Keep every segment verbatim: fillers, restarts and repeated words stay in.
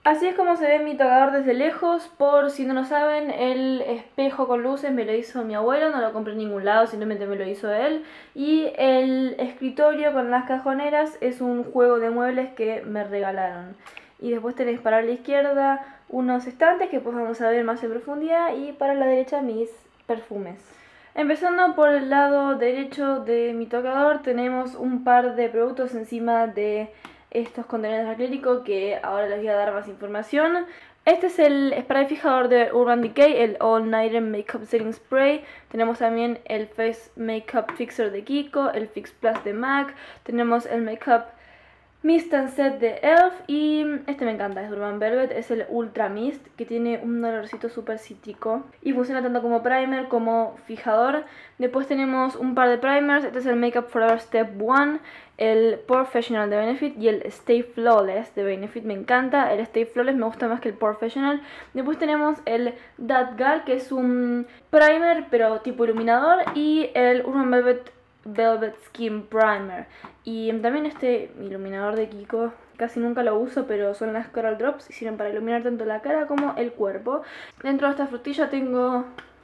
Así es como se ve mi tocador desde lejos. Por si no lo saben, el espejo con luces me lo hizo mi abuelo, no lo compré en ningún lado, simplemente me lo hizo él. Y el escritorio con las cajoneras es un juego de muebles que me regalaron. Y después tenéis para la izquierda unos estantes que pues vamos a ver más en profundidad, y para la derecha mis perfumes. Empezando por el lado derecho de mi tocador, tenemos un par de productos encima de estos contenedores de acrílico que ahora les voy a dar más información. Este es el spray fijador de Urban Decay, el All Nighter Makeup Setting Spray. Tenemos también el Face Makeup Fixer de Kiko, el Fix Plus de MAC. Tenemos el Makeup Mist and Set de E L F y este me encanta, es Urban Velvet, es el Ultra Mist, que tiene un olorcito súper cítrico y funciona tanto como primer como fijador. Después tenemos un par de primers, este es el Makeup Forever Step uno, el Professional de Benefit y el Stay Flawless de Benefit, me encanta. El Stay Flawless me gusta más que el Professional. Después tenemos el That Gal, que es un primer pero tipo iluminador, y el Urban Velvet Velvet Skin Primer. Y también este iluminador de Kiko, casi nunca lo uso, pero son las Coral Drops y sirven para iluminar tanto la cara como el cuerpo. Dentro de esta frutilla tengo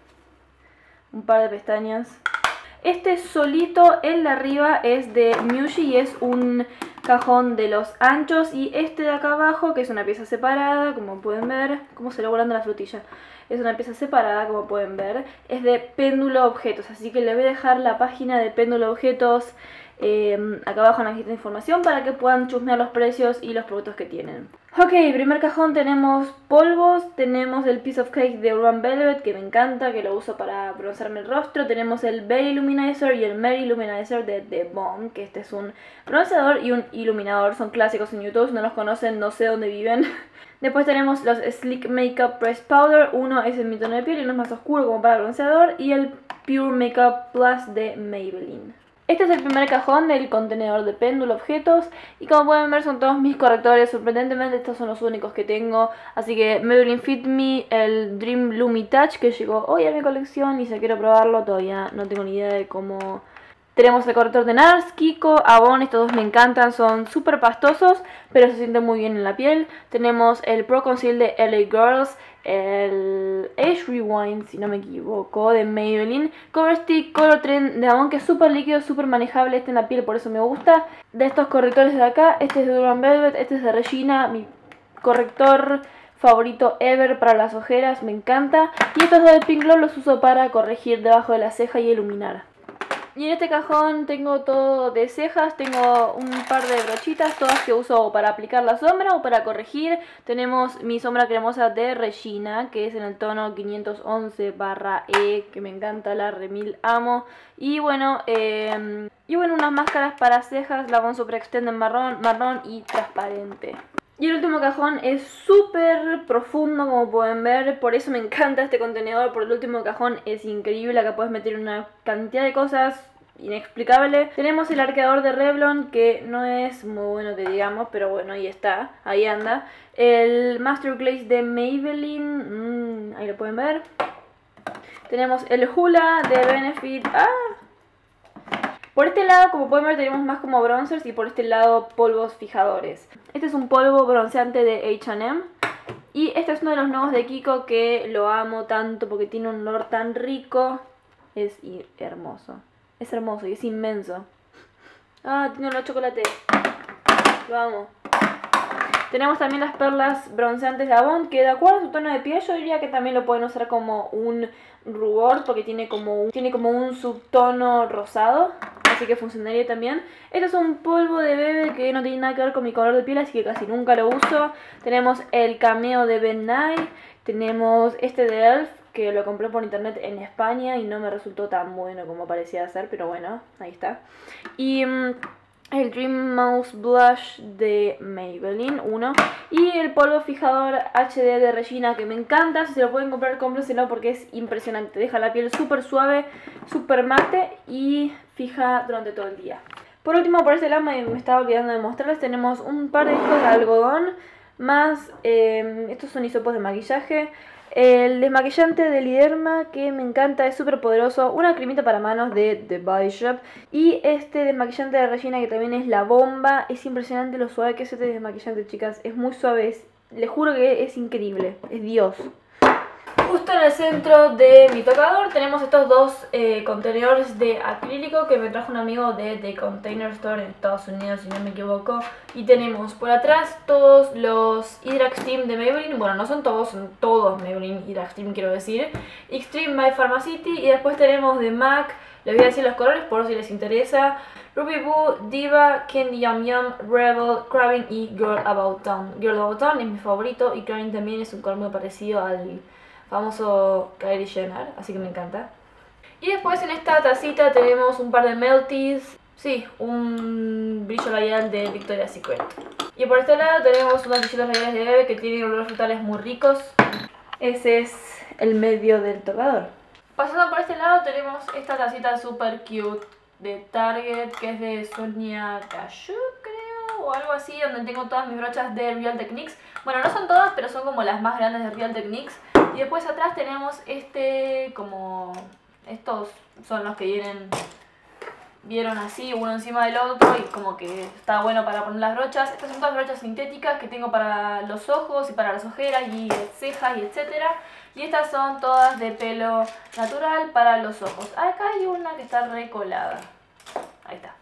un par de pestañas. Este solito, el de arriba, es de Muji y es un cajón de los anchos. Y este de acá abajo, que es una pieza separada, como pueden ver, cómo se le va volando la frutilla. Es una pieza separada, como pueden ver, es de Péndulo Objetos, así que les voy a dejar la página de Péndulo Objetos eh, acá abajo en la cajita de información para que puedan chusmear los precios y los productos que tienen. Ok, primer cajón tenemos polvos, tenemos el Piece of Cake de Urban Velvet, que me encanta, que lo uso para broncearme el rostro. Tenemos el Berry Illuminizer y el Merry Illuminizer de The Bomb, que este es un bronceador y un iluminador, son clásicos en YouTube, si no los conocen no sé dónde viven. Después tenemos los Sleek Makeup Press Powder, uno es en mi tono de piel y uno es más oscuro como para bronceador, y el Pure Makeup Plus de Maybelline. Este es el primer cajón del contenedor de Péndulo Objetos y como pueden ver son todos mis correctores. Sorprendentemente estos son los únicos que tengo, así que Maybelline Fit Me, el Dream Lumi Touch, que llegó hoy a mi colección y si quiero probarlo todavía no tengo ni idea de cómo. Tenemos el corrector de NARS, Kiko, Avon, estos dos me encantan, son súper pastosos, pero se sienten muy bien en la piel. Tenemos el Pro Conceal de L A Girls, el Age Rewind, si no me equivoco, de Maybelline, Cover Stick Color Trend de Avon, que es súper líquido, súper manejable este en la piel, por eso me gusta. De estos correctores de acá, este es de Urban Velvet, este es de Regina, mi corrector favorito ever para las ojeras, me encanta. Y estos dos de Pink Glow los uso para corregir debajo de la ceja y iluminar. Y en este cajón tengo todo de cejas, tengo un par de brochitas, todas que uso para aplicar la sombra o para corregir. Tenemos mi sombra cremosa de Regina, que es en el tono quinientos once barra E, que me encanta, la remil amo. Y bueno, eh, y bueno, unas máscaras para cejas, la Von Super Extend en marrón, marrón y transparente. Y el último cajón es súper profundo, como pueden ver, por eso me encanta este contenedor, porque el último cajón es increíble, acá puedes meter una cantidad de cosas inexplicable. Tenemos el arqueador de Revlon, que no es muy bueno que digamos, pero bueno, ahí está, ahí anda. El Master Glaze de Maybelline, mmm, ahí lo pueden ver. Tenemos el Hula de Benefit, ¡ah! Por este lado, como pueden ver, tenemos más como bronzers y por este lado polvos fijadores. Este es un polvo bronceante de H and M. Y este es uno de los nuevos de Kiko que lo amo tanto porque tiene un olor tan rico. Es hermoso. Es hermoso y es inmenso. Ah, tiene olor a chocolate. Lo amo. Tenemos también las perlas bronceantes de Avon, que de acuerdo a su tono de piel yo diría que también lo pueden usar como un rubor, porque tiene como un, tiene como un subtono rosado, así que funcionaría también. Este es un polvo de bebé que no tiene nada que ver con mi color de piel, así que casi nunca lo uso. Tenemos el Cameo de Ben Nye, tenemos este de E L F, que lo compré por internet en España y no me resultó tan bueno como parecía ser, pero bueno, ahí está. Y Mmm, el Dream Mouse Blush de Maybelline, uno. Y el polvo fijador H D de Regina, que me encanta. Si se lo pueden comprar, cómprenselo porque es impresionante. Deja la piel súper suave, súper mate y fija durante todo el día. Por último, por este lado me, me estaba olvidando de mostrarles, tenemos un par de discos de algodón, más eh, estos son hisopos de maquillaje. El desmaquillante de Liderma, que me encanta, es súper poderoso. Una cremita para manos de The Body Shop. Y este desmaquillante de Regina, que también es la bomba. Es impresionante lo suave que es este desmaquillante, chicas. Es muy suave, es les juro que es increíble, es Dios. Justo en el centro de mi tocador tenemos estos dos eh, contenedores de acrílico que me trajo un amigo de The Container Store en Estados Unidos, si no me equivoco. Y tenemos por atrás todos los Hydra Extreme de Maybelline. Bueno, no son todos, son todos Maybelline Hydra Extreme, quiero decir. Extreme by Pharmacity. Y después tenemos de MAC, les voy a decir los colores por si les interesa. Ruby Boo, Diva, Candy Yum Yum, Rebel, Craving y Girl About Town. Girl About Town es mi favorito y Craving también es un color muy parecido al famoso Kylie Jenner, así que me encanta. Y después en esta tacita tenemos un par de Melties, sí, un brillo labial de Victoria's Secret. Y por este lado tenemos unos brillitos labiales de bebé que tienen olores frutales muy ricos. Ese es el medio del tocador. Pasando por este lado tenemos esta tacita super cute de Target, que es de Sonia Cashew, creo, o algo así, donde tengo todas mis brochas de Real Techniques. Bueno, no son todas, pero son como las más grandes de Real Techniques. Y después atrás tenemos este, como, estos son los que vienen, vieron así, uno encima del otro y como que está bueno para poner las brochas. Estas son todas brochas sintéticas que tengo para los ojos y para las ojeras y cejas y etcétera. Y estas son todas de pelo natural para los ojos. Acá hay una que está recolada. Ahí está.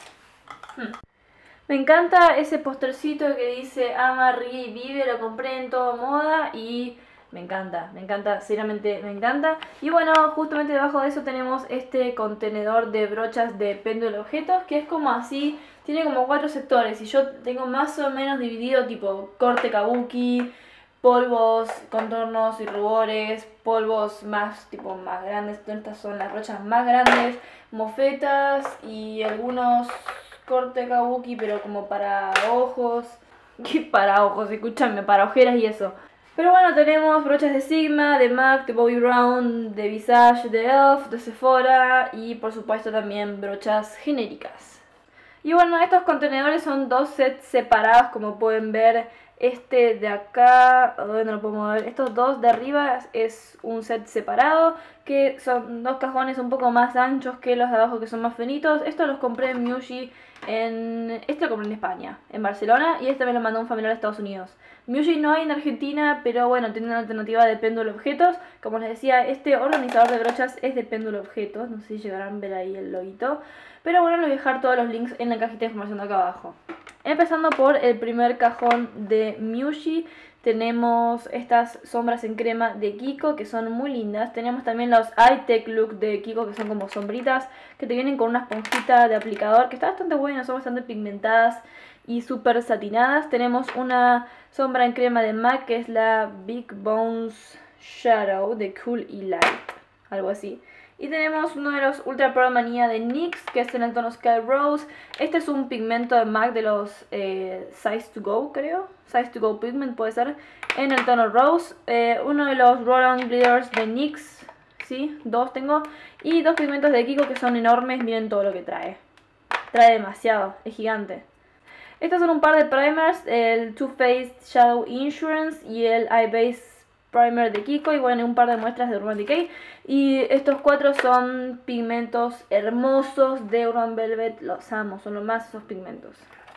Hmm. Me encanta ese postercito que dice Ama, ríe y vive, lo compré en todo moda y me encanta, me encanta, seriamente me encanta. Y bueno, justamente debajo de eso tenemos este contenedor de brochas de péndulo objetos, que es como así, tiene como cuatro sectores y yo tengo más o menos dividido tipo corte kabuki, polvos, contornos y rubores, polvos más tipo más grandes, estas son las brochas más grandes, mofetas y algunos corte kabuki pero como para ojos, ¿qué para ojos? Escúchame, para ojeras y eso. Pero bueno, tenemos brochas de Sigma, de MAC, de Bobbi Brown, de Visage, de Elf, de Sephora y por supuesto también brochas genéricas. Y bueno, estos contenedores son dos sets separados, como pueden ver. Este de acá, oh, no lo puedo mover, estos dos de arriba es un set separado, que son dos cajones un poco más anchos que los de abajo que son más finitos. Estos los compré en Muji, en... este lo compré en España, en Barcelona, y este me lo mandó un familiar de Estados Unidos. Muji no hay en Argentina, pero bueno, tiene una alternativa de péndulo objetos. Como les decía, este organizador de brochas es de péndulo objetos, no sé si llegarán a ver ahí el loguito. Pero bueno, les voy a dejar todos los links en la cajita de información de acá abajo. Empezando por el primer cajón de Muji, tenemos estas sombras en crema de Kiko que son muy lindas. Tenemos también los Eye Tech Look de Kiko que son como sombritas que te vienen con una esponjita de aplicador que está bastante buena, son bastante pigmentadas y súper satinadas. Tenemos una sombra en crema de MAC que es la Big Bones Shadow de Cool y Light, algo así. Y tenemos uno de los Ultra Pro Manía de NYX, que es en el tono Sky Rose. Este es un pigmento de MAC de los eh, Size to Go, creo. Size to Go Pigment puede ser. En el tono Rose. Eh, uno de los Roll-On Glitters de NYX. Sí, dos tengo. Y dos pigmentos de Kiko que son enormes. Miren todo lo que trae. Trae demasiado, es gigante. Estos son un par de primers. El Too Faced Shadow Insurance y el Eye Base Primer de Kiko y bueno, un par de muestras de Urban Decay. Y estos cuatro son pigmentos hermosos de Urban Velvet, los amo, son lo más esos pigmentos.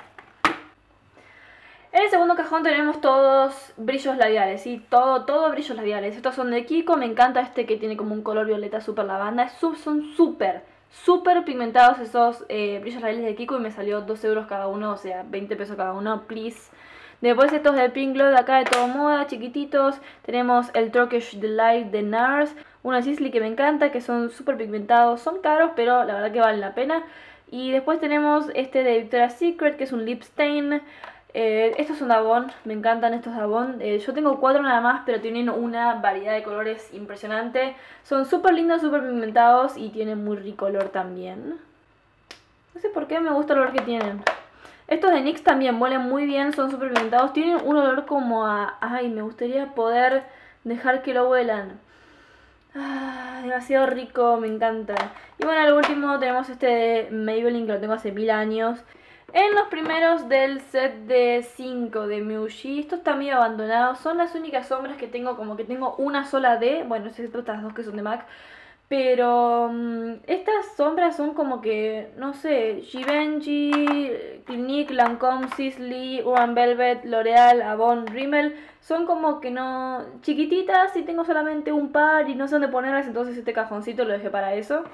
En el segundo cajón tenemos todos brillos labiales, ¿sí? Todo, todo brillos labiales. Estos son de Kiko, me encanta este que tiene como un color violeta super lavanda. Es, son súper, súper pigmentados esos eh, brillos labiales de Kiko y me salió dos euros cada uno, o sea, veinte pesos cada uno, please. Después estos de Pink Glow de acá de Todo Moda, chiquititos. Tenemos el Turkish Delight de NARS. Unos Sisley que me encanta, que son súper pigmentados. Son caros, pero la verdad que valen la pena. Y después tenemos este de Victoria's Secret, que es un Lip Stain. Eh, estos son de Avon, me encantan estos de Avon. Eh, yo tengo cuatro nada más, pero tienen una variedad de colores impresionante. Son súper lindos, súper pigmentados y tienen muy rico olor también. No sé por qué me gusta el olor que tienen. Estos de NYX también huelen muy bien, son súper pigmentados. Tienen un olor como a... Ay, me gustaría poder dejar que lo huelan. Ah, demasiado rico, me encanta. Y bueno, al último tenemos este de Maybelline que lo tengo hace mil años. En los primeros del set de cinco de Muji, estos están medio abandonados. Son las únicas sombras que tengo, como que tengo una sola de... Bueno, excepto estas dos que son de MAC. Pero um, estas sombras son como que, no sé, Givenchy, Clinique, Lancome, Sisley, Urban Velvet, L'Oreal, Avon, Rimmel. Son como que no... chiquititas y tengo solamente un par y no sé dónde ponerlas, entonces este cajoncito lo dejé para eso.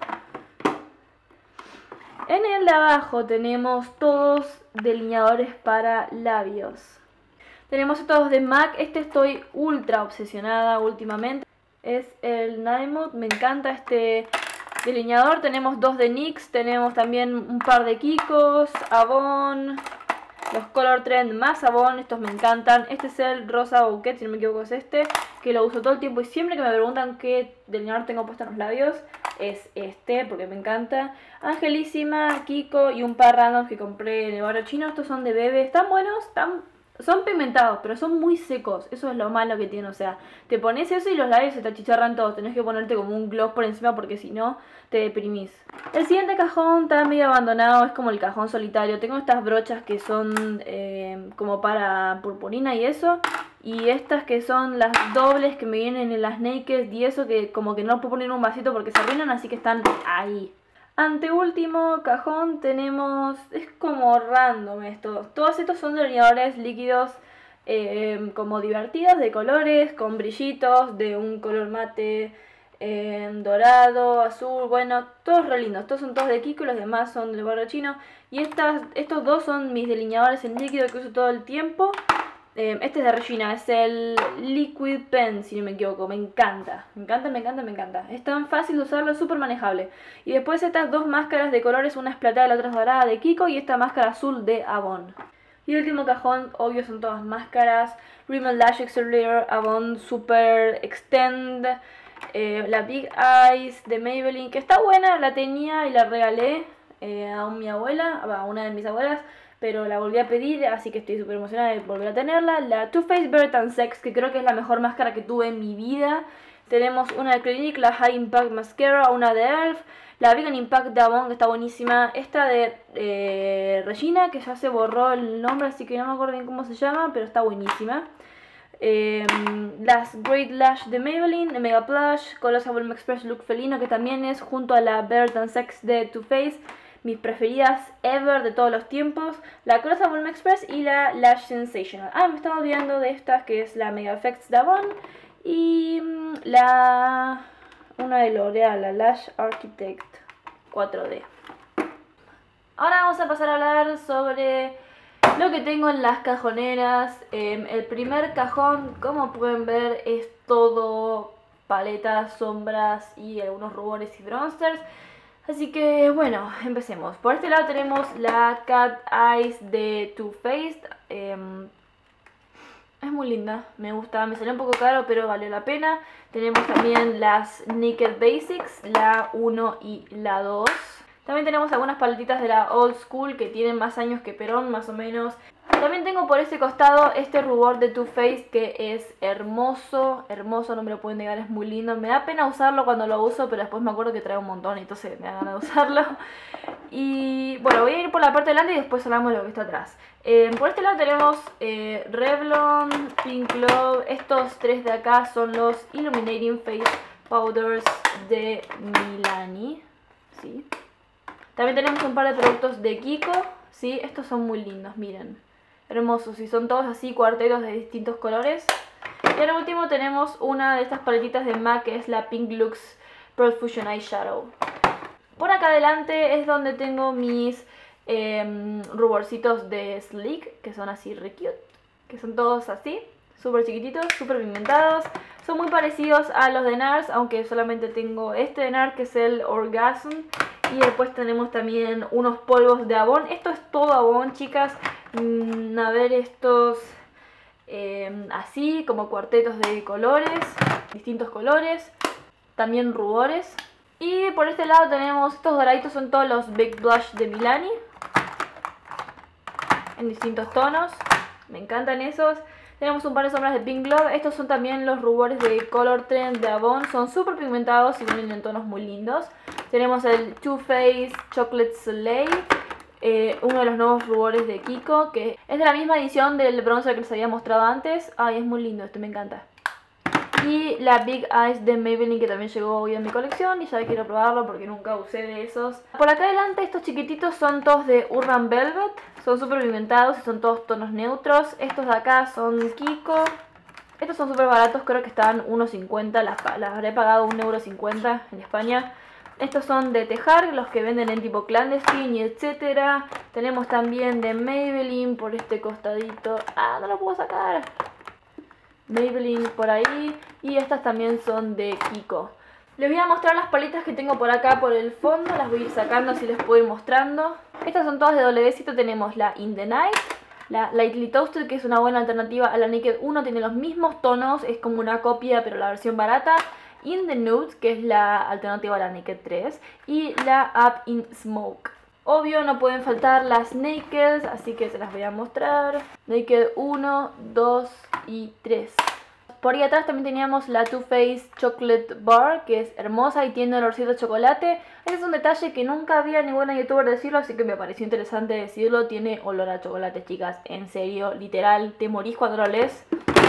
En el de abajo tenemos todos delineadores para labios. Tenemos estos de MAC, este estoy ultra obsesionada últimamente. Es el Nymood, me encanta este delineador. Tenemos dos de N Y X, tenemos también un par de Kikos, Avon, los Color Trend más Avon, estos me encantan. Este es el Rosa Bouquet, si no me equivoco es este, que lo uso todo el tiempo y siempre que me preguntan qué delineador tengo puesto en los labios, es este, porque me encanta. Angelísima, Kiko y un par random que compré en el barrio chino. Estos son de Bebe, están buenos, están... son pigmentados, pero son muy secos. Eso es lo malo que tiene, o sea, te pones eso y los labios se te achicharran todos. Tenés que ponerte como un gloss por encima porque si no, te deprimís. El siguiente cajón está medio abandonado, es como el cajón solitario. Tengo estas brochas que son eh, como para purpurina y eso. Y estas que son las dobles que me vienen en las Naked y eso, que como que no puedo poner en un vasito porque se arruinan, así que están ahí. Anteúltimo cajón tenemos, es como random esto, todos estos son delineadores líquidos eh, como divertidos, de colores, con brillitos, de un color mate, eh, dorado, azul, bueno, todos re lindos, estos son todos de Kiko y los demás son del barrio chino. Y estas, estos dos son mis delineadores en líquido que uso todo el tiempo. Este es de Regina, es el Liquid Pen, si no me equivoco, me encanta, me encanta, me encanta, me encanta. Es tan fácil de usarlo, es súper manejable. Y después estas dos máscaras de colores, una es plateada y la otra es dorada de Kiko y esta máscara azul de Avon. Y el último cajón, obvio, son todas máscaras. Rimmel Lash Exterior, Avon Super Extend, eh, la Big Eyes de Maybelline, que está buena, la tenía y la regalé eh, a mi abuela, a una de mis abuelas. Pero la volví a pedir, así que estoy súper emocionada de volver a tenerla. La Too Faced Better Than Sex, que creo que es la mejor máscara que tuve en mi vida. Tenemos una de Clinique, la High Impact Mascara, una de E L F. La Vegan Impact de Avon, que está buenísima. Esta de eh, Regina, que ya se borró el nombre, así que no me acuerdo bien cómo se llama, pero está buenísima. Eh, las Great Lash de Maybelline, Mega Plush, Colossal Volume Express Look Felino, que también es junto a la Better Than Sex de Too Faced. Mis preferidas ever de todos los tiempos, la Colossal Volume Express y la Lash Sensational. Ah, me estaba olvidando de estas, que es la Mega Effects de Avon y la una de L'Oreal, la Lash Architect cuatro D. Ahora vamos a pasar a hablar sobre lo que tengo en las cajoneras. Eh, el primer cajón, como pueden ver, es todo paletas, sombras y algunos rubores y bronzers. Así que bueno, empecemos. Por este lado tenemos la Cat Eyes de Too Faced. Eh, es muy linda, me gusta, me salió un poco caro pero valió la pena. Tenemos también las Naked Basics, la uno y la dos. También tenemos algunas paletitas de la Old School que tienen más años que Perón, más o menos. También tengo por ese costado este rubor de Too Faced que es hermoso, hermoso, no me lo pueden negar, es muy lindo. Me da pena usarlo cuando lo uso, pero después me acuerdo que trae un montón y entonces me da ganas de usarlo. Y bueno, voy a ir por la parte de delante y después hablamos de lo que está atrás. Eh, por este lado tenemos eh, Revlon, Pink Love, estos tres de acá son los Illuminating Face Powders de Milani, ¿sí? También tenemos un par de productos de Kiko, ¿sí? Estos son muy lindos, miren. Hermosos, y son todos así cuartetos de distintos colores. Y al último tenemos una de estas paletitas de MAC, que es la Pink Lux Pearl Fusion Eyeshadow. Por acá adelante es donde tengo mis eh, ruborcitos de Sleek, que son así re cute, que son todos así, súper chiquititos, súper pigmentados. Son muy parecidos a los de NARS, aunque solamente tengo este de NARS, que es el Orgasm. Y después tenemos también unos polvos de Avon. Esto es todo Avon, chicas. Mm, a ver, estos eh, así, como cuartetos de colores, distintos colores. También rubores. Y por este lado tenemos estos doraditos, son todos los Big Blush de Milani. En distintos tonos. Me encantan esos. Tenemos un par de sombras de Pink Love. Estos son también los rubores de Color Trend de Avon. Son súper pigmentados y vienen en tonos muy lindos. Tenemos el Too Faced Chocolate Soleil. Eh, uno de los nuevos rubores de Kiko, que es de la misma edición del bronzer que les había mostrado antes. Ay, es muy lindo, este me encanta. Y la Big Eyes de Maybelline, que también llegó hoy a mi colección y ya quiero probarlo porque nunca usé de esos. Por acá adelante estos chiquititos son todos de Urban Velvet, son súper pigmentados y son todos tonos neutros. Estos de acá son Kiko. Estos son súper baratos, creo que estaban uno cincuenta, las, las habré pagado un euro cincuenta en España. Estos son de Tejar, los que venden en tipo clandestine y etcétera. Tenemos también de Maybelline por este costadito. Ah, no lo puedo sacar. Maybelline por ahí. Y estas también son de Kiko. Les voy a mostrar las paletas que tengo por acá por el fondo. Las voy a ir sacando así les puedo ir mostrando. Estas son todas de doblevecito. Tenemos la In the Night, la Lightly Toasted, que es una buena alternativa a la Naked uno. Tiene los mismos tonos, es como una copia pero la versión barata. In the Nude, que es la alternativa a la Naked tres. Y la Up in Smoke. Obvio no pueden faltar las Nakeds, así que se las voy a mostrar. Naked uno, dos y tres. Por ahí atrás también teníamos la Too Faced Chocolate Bar, que es hermosa y tiene olorcito de chocolate. Ese es un detalle que nunca había ninguna youtuber decirlo, así que me pareció interesante decirlo. Tiene olor a chocolate, chicas, en serio, literal, te morís cuando lo lees.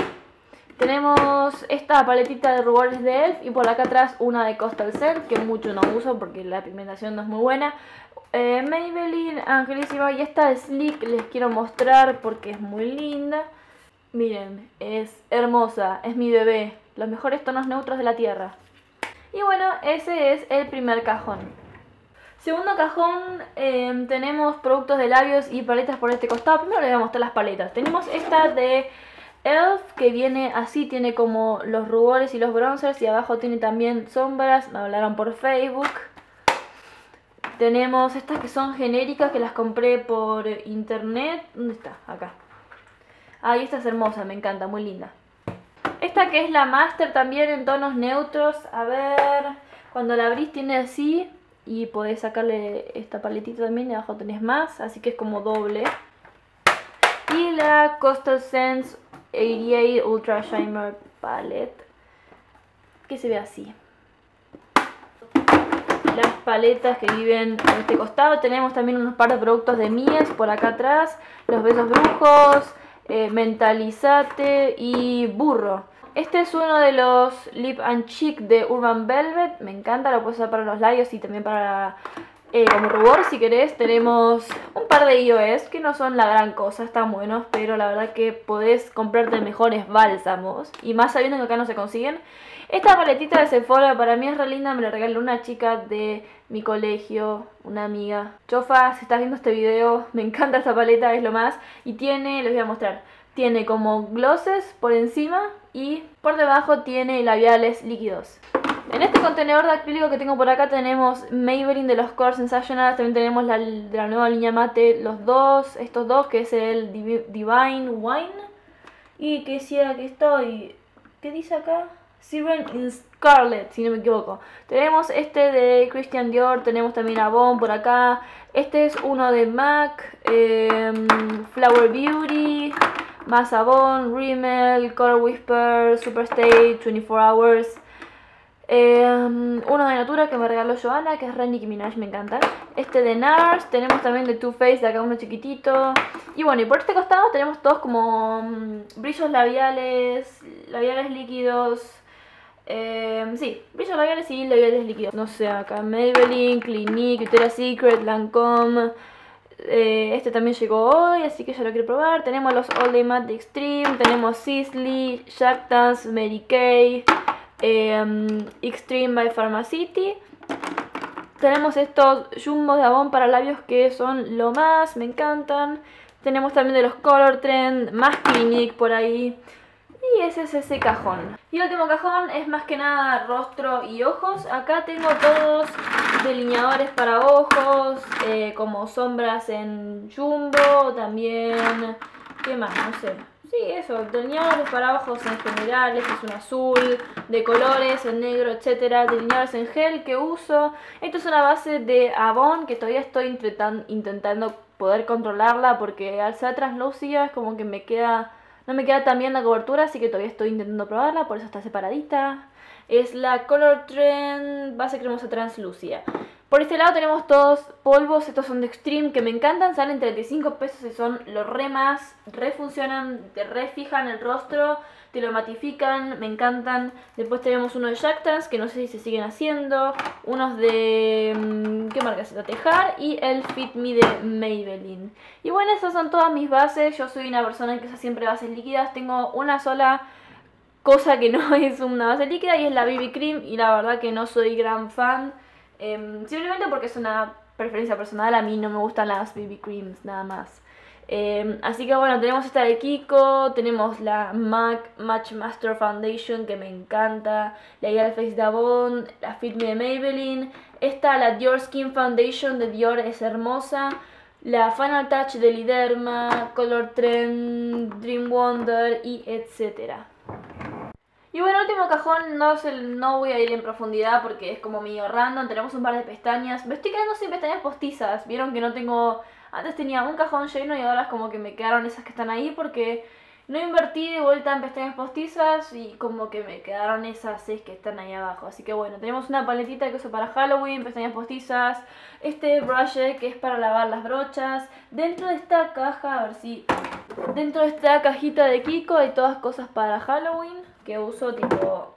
Tenemos esta paletita de rubores de Elf y por acá atrás una de Coastal Scent, que mucho no uso porque la pigmentación no es muy buena. Eh, Maybelline, Angelísima, y esta de Sleek les quiero mostrar porque es muy linda. Miren, es hermosa, es mi bebé, los mejores tonos neutros de la tierra. Y bueno, ese es el primer cajón. Segundo cajón, eh, tenemos productos de labios y paletas por este costado. Primero les voy a mostrar las paletas. Tenemos esta de Elf, que viene así, tiene como los rubores y los bronzers y abajo tiene también sombras, me hablaron por Facebook. Tenemos estas que son genéricas, que las compré por internet. ¿Dónde está? Acá. Ah, y esta es hermosa, me encanta, muy linda. Esta que es la Master también en tonos neutros. A ver, cuando la abrís tiene así y podés sacarle esta paletita también y abajo tenés más, así que es como doble. Y la Coastal Scents ochenta y ocho Ultra Shimmer Palette, que se ve así. Las paletas que viven por este costado. Tenemos también unos par de productos de Mies por acá atrás. Los Besos Brujos, eh, Mentalizate y Burro. Este es uno de los Lip and Cheek de Urban Velvet. Me encanta, lo puedes usar para los labios y también para eh, como rubor si querés. Tenemos un par de I O S que no son la gran cosa, están buenos, pero la verdad que podés comprarte mejores bálsamos. Y más sabiendo que acá no se consiguen. Esta paletita de Sephora para mí es re linda, me la regaló una chica de mi colegio, una amiga. Chofa, si estás viendo este video, me encanta esta paleta, es lo más. Y tiene, les voy a mostrar, tiene como glosses por encima y por debajo tiene labiales líquidos. En este contenedor de acrílico que tengo por acá tenemos Maybelline de los Color Sensational, también tenemos la, de la nueva línea mate, los dos, estos dos, que es el Divine Wine. Y que decía que estoy, ¿qué dice acá? Siren in Scarlet, si no me equivoco. Tenemos este de Christian Dior, tenemos también Avon por acá. Este es uno de MAC, eh, Flower Beauty, más Avon, Rimmel, Color Whisper, Superstay, veinticuatro Hours. Eh, uno de Natura que me regaló Joana, que es re Nicki Minaj, me encanta. Este de NARS, tenemos también de Too Faced, de acá uno chiquitito. Y bueno, y por este costado tenemos todos como um, brillos labiales, labiales líquidos. Eh, sí, brillos labiales y labiales líquidos. No sé, acá Maybelline, Clinique, Victoria's Secret, Lancome. Eh, este también llegó hoy, así que ya lo quiero probar. Tenemos los All Day Matte Extreme, tenemos Sisley, Jack Dance, Mary Kay, eh, Extreme by Pharmacity. Tenemos estos jumbos de Avon para labios que son lo más, me encantan. Tenemos también de los Color Trend, más Clinique por ahí. Y ese es ese cajón. Y el último cajón es más que nada rostro y ojos. Acá tengo todos delineadores para ojos, eh, como sombras en jumbo, también... ¿Qué más? No sé. Sí, eso, delineadores para ojos en general. Este es un azul, de colores, en negro, etcétera. Delineadores en gel que uso. Esto es una base de Avon que todavía estoy intentando poder controlarla, porque al ser translúcida es como que me queda... No me queda tan bien la cobertura, así que todavía estoy intentando probarla, por eso está separadita. Es la Color Trend base cremosa translúcida. Por este lado tenemos todos polvos, estos son de Extreme, que me encantan, salen treinta y cinco pesos y son los re más, refuncionan, te refijan el rostro, te lo matifican, me encantan. Después tenemos uno de Jactance, que no sé si se siguen haciendo, unos de, ¿qué marca es? La Tejar, y el Fit Me de Maybelline. Y bueno, esas son todas mis bases. Yo soy una persona que usa siempre bases líquidas, tengo una sola cosa que no es una base líquida y es la B B Cream, y la verdad que no soy gran fan. Eh, simplemente porque es una preferencia personal, a mí no me gustan las B B Creams, nada más. Eh, así que bueno, tenemos esta de Kiko, tenemos la MAC Match Master Foundation que me encanta, la Ideal Face de Avon, la Fit Me de Maybelline, esta, la Dior Skin Foundation de Dior, es hermosa, la Final Touch de Liderma, Color Trend, Dream Wonder y etcétera. Y bueno, el último cajón no, sé, no voy a ir en profundidad porque es como medio random. Tenemos un par de pestañas. Me estoy quedando sin pestañas postizas. Vieron que no tengo... Antes tenía un cajón lleno y ahora es como que me quedaron esas que están ahí porque no invertí de vuelta en pestañas postizas y como que me quedaron esas seis que están ahí abajo. Así que bueno, tenemos una paletita que uso para Halloween, pestañas postizas. Este brush que es para lavar las brochas. Dentro de esta caja, a ver si... Dentro de esta cajita de Kiko hay todas cosas para Halloween que uso, tipo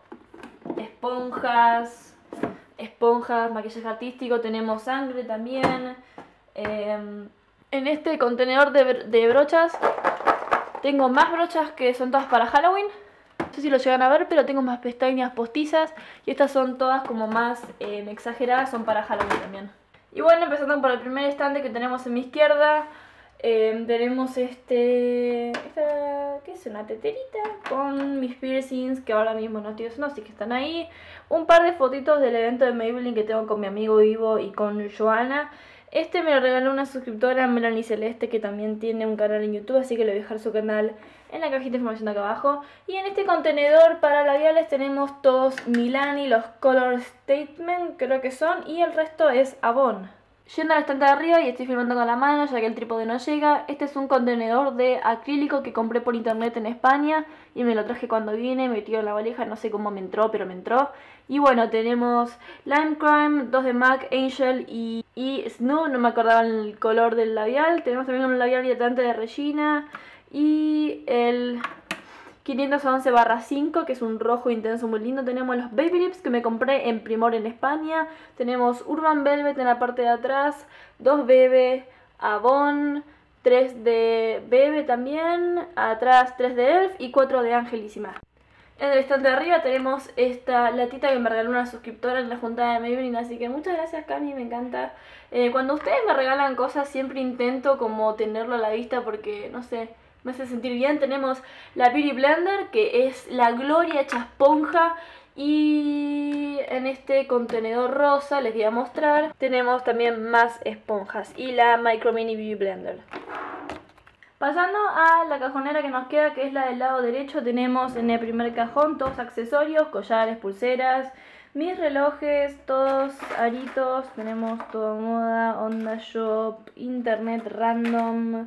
esponjas, esponjas, maquillaje artístico, tenemos sangre también. Eh, en este contenedor de, de brochas tengo más brochas que son todas para Halloween. No sé si lo llegan a ver, pero tengo más pestañas postizas y estas son todas como más eh, exageradas, son para Halloween también. Y bueno, empezando por el primer estante que tenemos en mi izquierda. Eh, tenemos este, esta, ¿qué es? Una teterita con mis piercings que ahora mismo no estoy usando, así que están ahí. Un par de fotitos del evento de Maybelline que tengo con mi amigo Ivo y con Joana. Este me lo regaló una suscriptora, Melanie Celeste, que también tiene un canal en YouTube, así que le voy a dejar su canal en la cajita de información de acá abajo. Y en este contenedor para labiales tenemos todos Milani, los Color Statement creo que son, y el resto es Avon. Yendo al estante de arriba y estoy filmando con la mano ya que el trípode no llega. Este es un contenedor de acrílico que compré por internet en España y me lo traje cuando vine, metido en la valija, no sé cómo me entró, pero me entró. Y bueno, tenemos Lime Crime, dos de MAC, Angel y, y Snow, no me acordaba el color del labial. Tenemos también un labial hidratante de Regina y el quinientos once barra cinco, que es un rojo intenso muy lindo. Tenemos los Baby Lips que me compré en Primor en España. Tenemos Urban Velvet en la parte de atrás, dos Bebe, Avon, tres de Bebe también, atrás tres de Elf y cuatro de Angelísima. En el estante de arriba tenemos esta latita que me regaló una suscriptora en la juntada de Maybelline, así que muchas gracias Cami, me encanta. Eh, cuando ustedes me regalan cosas siempre intento como tenerlo a la vista porque, no sé, me hace sentir bien. Tenemos la Beauty Blender, que es la gloria hecha esponja. Y en este contenedor rosa, les voy a mostrar, tenemos también más esponjas. Y la Micro Mini Beauty Blender. Pasando a la cajonera que nos queda, que es la del lado derecho, tenemos en el primer cajón todos accesorios, collares, pulseras, mis relojes, todos aritos. Tenemos todo moda, Onda Shop, internet random.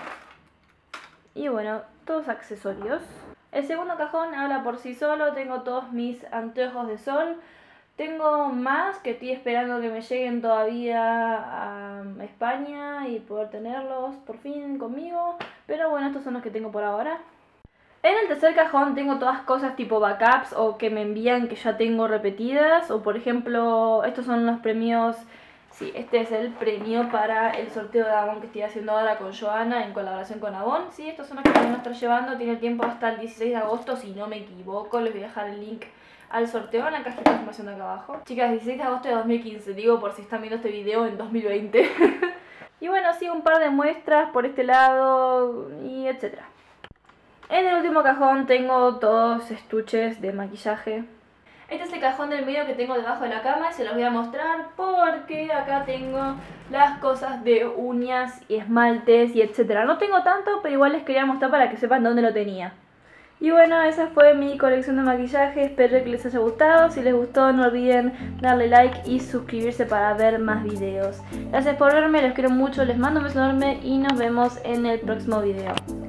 Y bueno, todos accesorios. El segundo cajón habla por sí solo. Tengo todos mis anteojos de sol. Tengo más que estoy esperando que me lleguen todavía a España y poder tenerlos por fin conmigo. Pero bueno, estos son los que tengo por ahora. En el tercer cajón tengo todas cosas tipo backups o que me envían que ya tengo repetidas. O por ejemplo, estos son los premios... Sí, este es el premio para el sorteo de Avon que estoy haciendo ahora con Joana en colaboración con Avon. Sí, estos son los que van a estar llevando, tiene tiempo hasta el dieciséis de agosto, si no me equivoco. Les voy a dejar el link al sorteo en la cajita de información de acá abajo. Chicas, dieciséis de agosto de dos mil quince, digo por si están viendo este video en dos mil veinte. Y bueno, sí, un par de muestras por este lado y etcétera. En el último cajón tengo todos estuches de maquillaje. Este es el cajón del medio que tengo debajo de la cama y se los voy a mostrar porque acá tengo las cosas de uñas y esmaltes y etcétera. No tengo tanto, pero igual les quería mostrar para que sepan dónde lo tenía. Y bueno, esa fue mi colección de maquillaje, espero que les haya gustado. Si les gustó no olviden darle like y suscribirse para ver más videos. Gracias por verme, los quiero mucho, les mando un beso enorme y nos vemos en el próximo video.